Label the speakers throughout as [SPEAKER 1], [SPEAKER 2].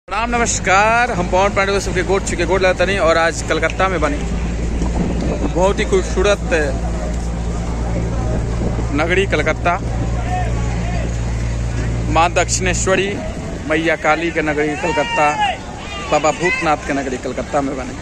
[SPEAKER 1] प्रणाम नमस्कार। हम पवन पांडे सबके गोट लगाता नहीं। और आज कलकत्ता में बनी बहुत ही खूबसूरत नगरी कलकत्ता, माँ दक्षिणेश्वरी मैया काली के नगरी कलकत्ता, बाबा भूतनाथ के नगरी कलकत्ता में बने।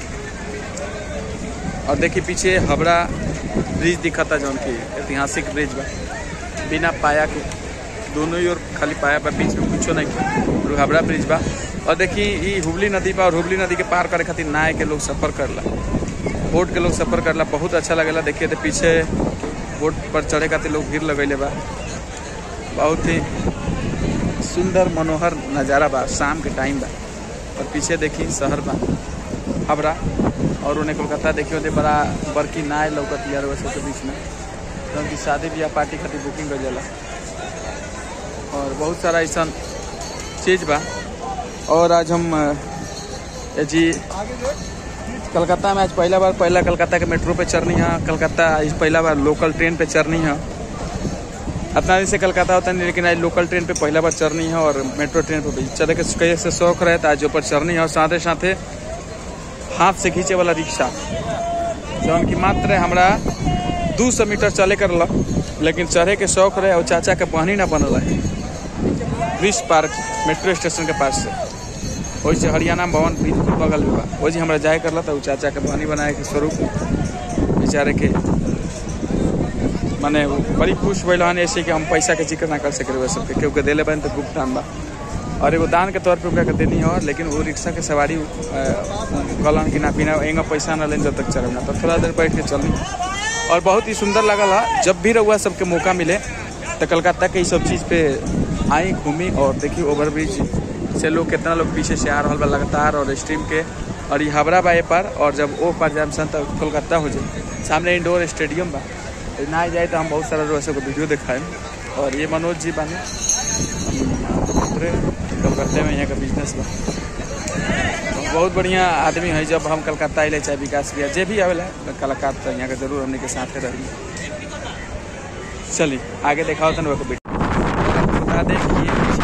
[SPEAKER 1] और देखिए पीछे हावड़ा ब्रिज दिखा था, जो उनकी ऐतिहासिक ब्रिज बा, बिना पाया के दोनों ही ओर खाली पाया बा, बीच में कुछ नहीं। और हावड़ा ब्रिज बा। और देखिए ये हुबली नदी बा, और हुबली नदी के पार करे खातिर नाव के लोग सफ़र करला, बोट के लोग सफ़र करला, बहुत अच्छा लगेला। देखिए तो पीछे बोट पर चढ़े खातिर लोग भीड़ लगैले बा। बहुत ही सुंदर मनोहर नज़ारा बा, शाम के टाइम बा। और पीछे देखिए शहर बा हावड़ा, और उन्हें कोलकाता देखिए तो बड़ा बड़की नाव लौकत यार वैसे के बीच में, क्योंकि शादी ब्याह पार्टी खातिर बुकिंग कर जाला। और बहुत सारा ऐसा चीज़ बा। और आज हम जी कलकत्ता में आज पहला कलकत्ता के मेट्रो पे चढ़नी है। कलकत्ता आज पहला बार लोकल ट्रेन पे चढ़नी है। अपना दिन से कलकत्ता होता नहीं, लेकिन आज लोकल ट्रेन पे पहला बार चढ़नी है। और मेट्रो ट्रेन पे भी चढ़े के कई से शौक रहे तो आज ऊपर चढ़नी है। और साथ साथ हाथ से खींचे वाला रिक्शा, जो कि मात्र हमारा 200 मीटर चले कर ला, लेकिन चढ़े के शौक रहे। और चाचा के बहनी ना बनल है ब्रिज पार्क मेट्रो स्टेशन के पास से, वैसे हरियाणा भवन बिल्कुल बगल में बा। वैसे हमारा जाए करला तो चाचा के बहनी बनाए के स्वरूप बेचारे के माने बड़ी खुश भैल हन, ऐसे कि हम पैसा के जिक्र ना कर सके वह सबके, क्योंकि दिले बन तो भुगतान बा। और एगो दान के तौर पर उनका देनी है। लेकिन वो रिक्शा के सवारी कलन कि ना बिना एंगा पैसा ना लेन जब तक चले ना, तो थोड़ा देर बैठ के चलनी। और बहुत ही सुंदर लगल है। जब भी रहुआ सबके मौका मिले तो कलकत्ता के सब चीज़ पे आई घूमी। और देखिए ओवर ब्रिज से लोग कितना लोग पीछे से आ रहा बा लगातार, और स्ट्रीम के। और ये हावड़ा बा पर, और जब वो पर जाए सन तो कोलकाता हो जाए। सामने इंडोर स्टेडियम बा, ना जाए तो हम बहुत सारा रोज को वीडियो दिखाएं। और ये मनोज जी बाने कलकत्ते में यहाँ का बिजनेस बा, बहुत बढ़िया आदमी है। जब हम कलकत्ता अले चाहे विकास किया जे भी आवेला कलाकार, तो यहाँ का जरूर हमने के साथ रही। चलिए आगे दिखाओ तो बता दें कि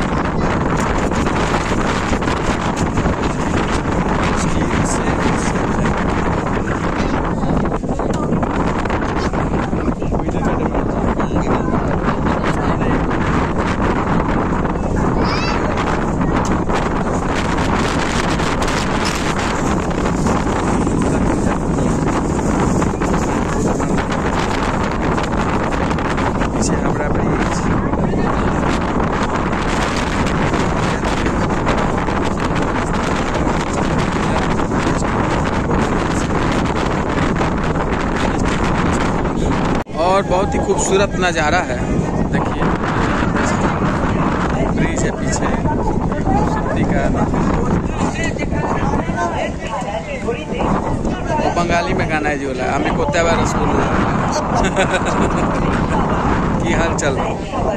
[SPEAKER 1] और बहुत ही खूबसूरत नज़ारा है। देखिए ब्रिज है पीछे, खूबसूरती का। वो बंगाली में गाना है जो बोला हमें कोत्ता बार स्कूल की हाल चल रहा।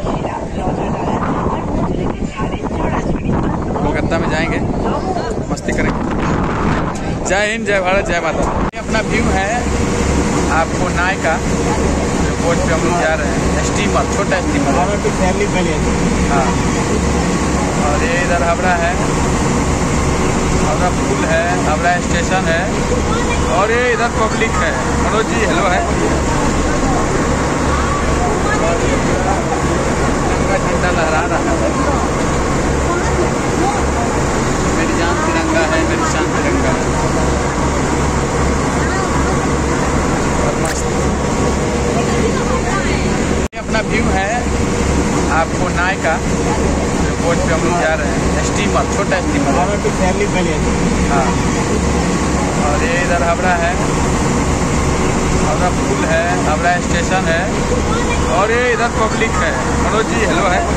[SPEAKER 1] कोलकाता में जाएंगे, मस्ती करेंगे। जय हिंद, जय भारत, जय माता। ये अपना व्यू है आपको नाव का, बोट पे हम लोग जा रहे हैं। स्टीमर, छोटा स्टीमर, हाँ। और ये इधर हावड़ा है, हावड़ा पुल है, हावड़ा स्टेशन है। और ये इधर पब्लिक है। मनोज जी हेलो है। झंडा लहरा रहा है, मेरी जान तिरंगा है, मेरी शान तिरंगा है। अपना व्यू है आपको नाव का, बोट पे हम लोग जा रहे हैं। स्टीमर, छोटा स्टीमर, हाँ। और ये इधर हावड़ा है, हावड़ा पुल है, हावड़ा स्टेशन है। और ये इधर पब्लिक है। मनोज जी हेलो है।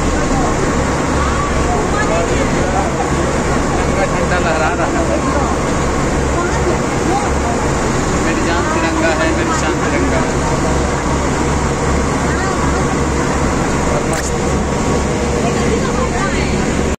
[SPEAKER 1] झंडा लहरा रहा है।